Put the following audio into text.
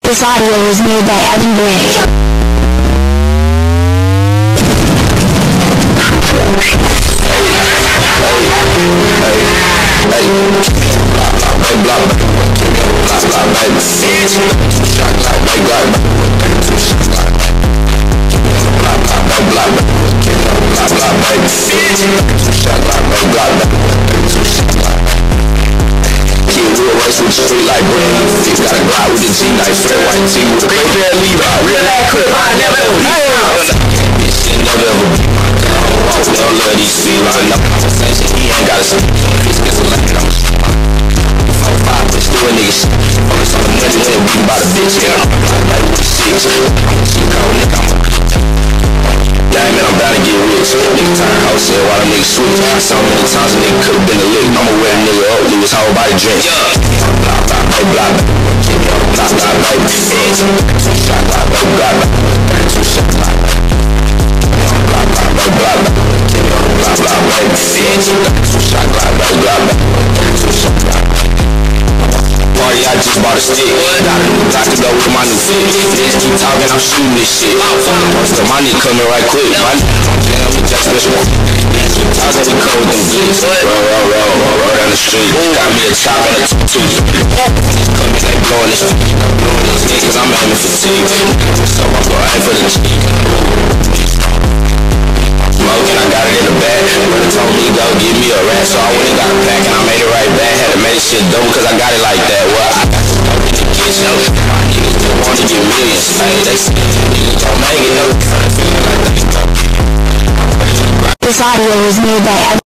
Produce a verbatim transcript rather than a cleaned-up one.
This audio was made by Evan Gray. Street like brand new fix, gotta go out with the G-Nice, red white tee with a great pair of Levi. Real ass crib, I never ever be proud. This shit never ever be my girl. We don't love these feelings, no conversation, he ain't gotta speak. This gets elected, I'm a four five, but still a nigga shit. Focus on the money, when we about a bitch, yeah. I'm like with the six, she cold, nigga, I'm a yeah, man, I'm about to get rich. Nigga turn house shit while the nigga switch. So many times a nigga could've been a lick. I'ma wear a nigga up, leave his whole body drenched. Blah, blah, blah, blah, blah. Blah, blah, blah, blah. Shot, blah, blah, blah, blah. Two shot, blah, blah. Blah, blah, blah, blah, blah. Blah, blah, blah, blah. Two shot, blah, blah, blah, blah. Two shot, blah, blah. Party, I just bought a stick. Got a new block to go with my new fit. Niggas keep talking, I'm shooting this shit. So my nigga coming right quick. My nigga, we just special. Keep talking, we cold with them glicks. Roll, roll, roll, roll down the street. Got me a chop and a two-two. Niggas coming, they blowing this shit. I'm blowing these niggas, I'm aiming for T. So I'm going aim for the cheek. Smoking, I got it in the bag. Brother told me go give me a rat, so I went and got a pack and I made it right back. Had to make shit dope cause I got it like that. Well, I got some dope in the kitchen. My niggas just want to get millions. Hey, they say niggas don't make it, no. This audio was made by Evan